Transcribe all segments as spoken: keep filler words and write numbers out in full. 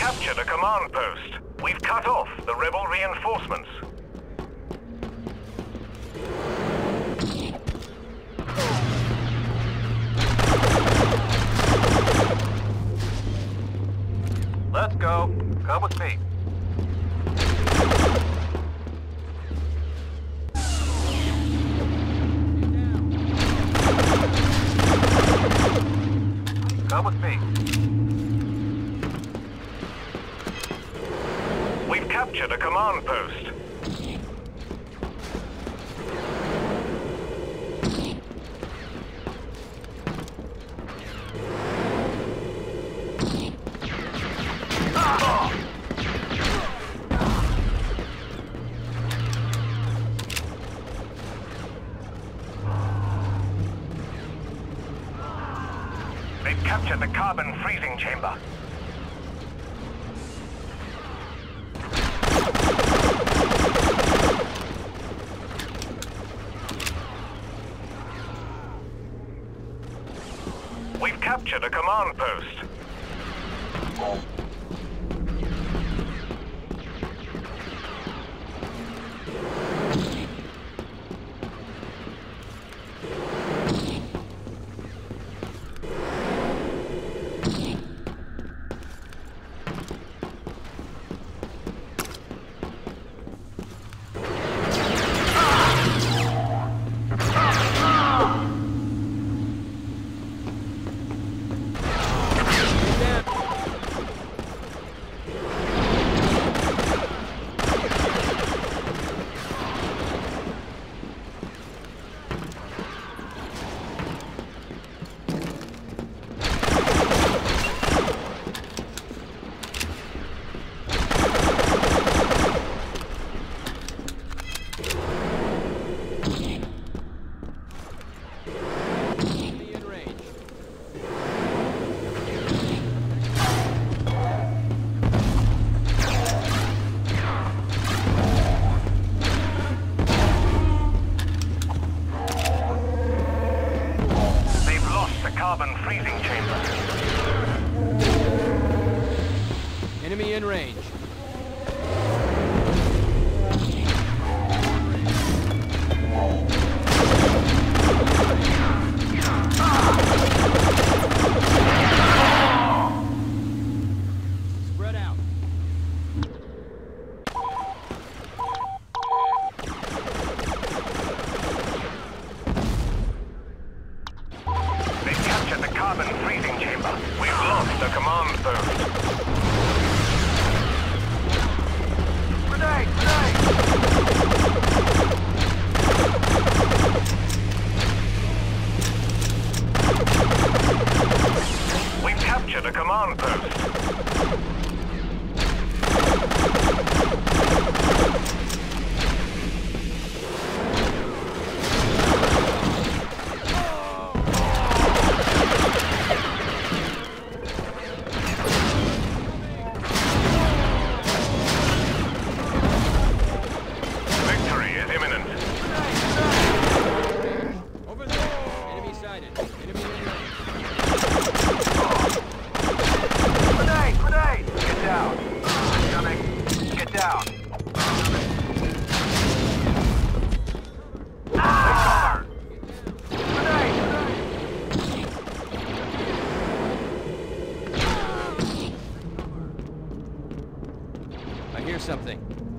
captured a command post. We've cut off the rebel reinforcements. Let's go. Come with me. Come with me. We've captured a command post. They've captured the carbon freezing chamber. We've captured a command post. Carbon freezing chamber. Enemy in range. Spread out. The carbon freezing chamber. We've lost the command post. Grenade! Grenade! We've captured a command post. I hear something.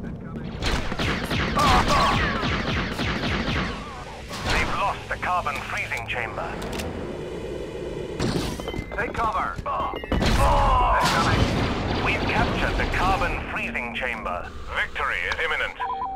They've lost the carbon freezing chamber. Take cover. They're coming. We've captured the carbon freezing chamber. Victory is imminent.